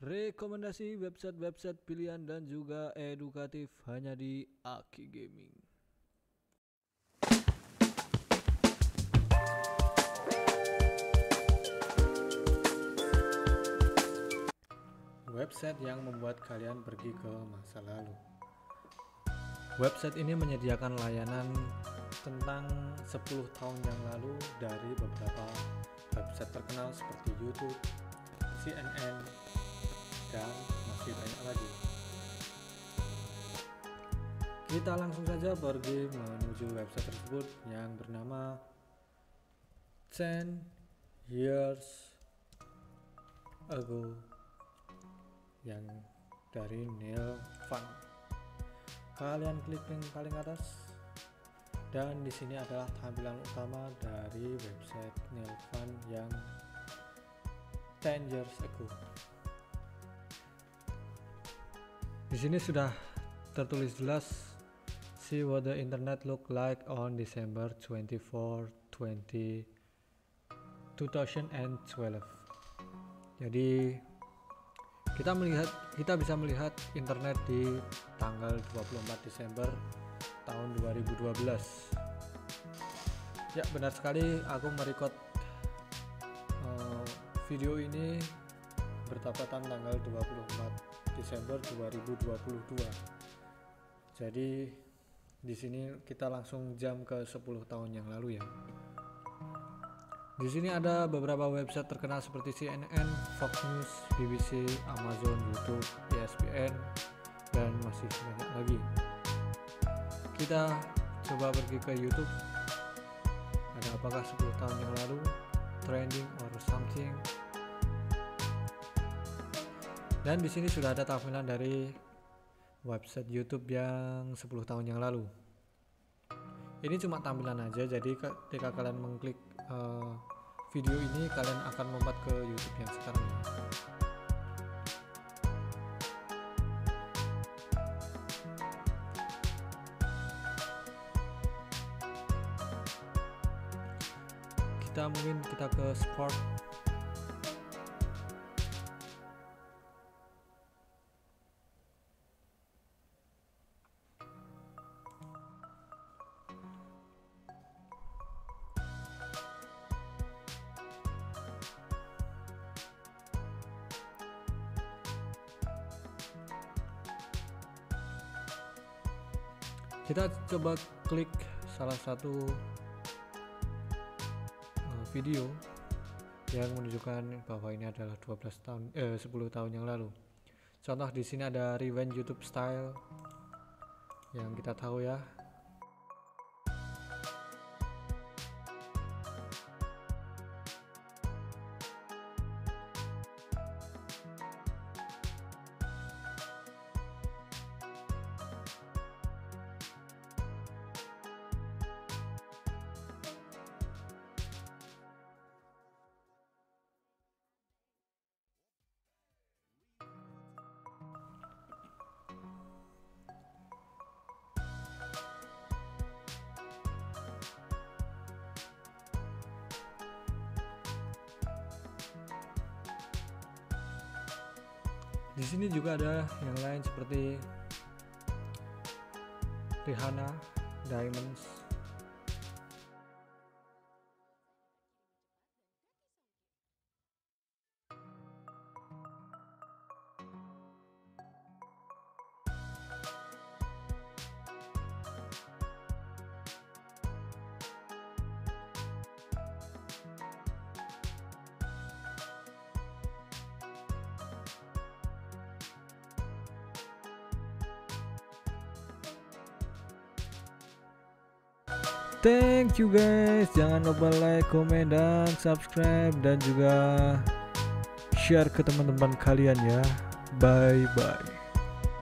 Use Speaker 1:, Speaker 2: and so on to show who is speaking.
Speaker 1: Rekomendasi website-website pilihan dan juga edukatif hanya di Aki Gaming. Website yang membuat kalian pergi ke masa lalu. Website ini menyediakan layanan tentang 10 tahun yang lalu dari beberapa website terkenal seperti YouTube, CNN, dan masih banyak lagi. Kita langsung saja pergi menuju website tersebut yang bernama 10 Years Ago yang dari Neil Fun. Kalian klik link paling atas dan di sini adalah tampilan utama dari website Neil Fun yang 10 Years Ago. Di sini sudah tertulis jelas, see what the internet look like on December 24, 2012. Jadi kita bisa melihat internet di tanggal 24 Desember tahun 2012. Ya, benar sekali, aku merekod video ini bertepatan tanggal 24 Desember 2022. Jadi di sini kita langsung jam ke 10 tahun yang lalu ya. Di sini ada beberapa website terkenal seperti CNN, Fox News, BBC, Amazon, YouTube, ESPN, dan masih banyak lagi. Kita coba pergi ke YouTube. Ada apakah 10 tahun yang lalu, trending or something. Dan di sini sudah ada tampilan dari website YouTube yang 10 tahun yang lalu. Ini cuma tampilan aja, jadi ketika kalian mengklik video ini, kalian akan lompat ke YouTube yang sekarang. Kita ke sport. Kita coba klik salah satu video yang menunjukkan bahwa ini adalah 10 tahun yang lalu. Contoh di sini ada rewind YouTube style yang kita tahu ya. Di sini juga ada yang lain seperti Rihanna, Diamonds. Thank you guys, jangan lupa like, komen, dan subscribe, dan juga share ke teman-teman kalian ya. Bye bye.